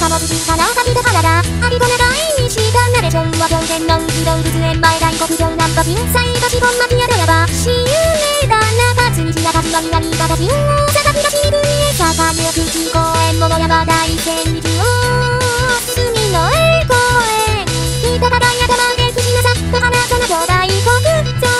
かもずしからかびたからだ。ありと長いしたナレーションは狂犬の自動物園前大国上南部震災都市本町宿屋場しゆめだ中津にひらかずは南方中央坂東分へ坂根口公園桃山大仙に中央隅の栄公園北方や玉毛串なさっと花そな兄弟国上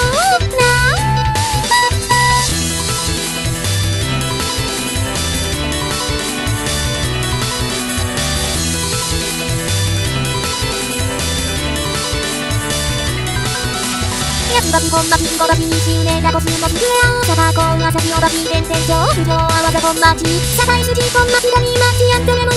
やつばき本町小町西梅田コスモスクエア大阪港朝日小町電線上不条淡路本町堺筋本町谷町やんとめも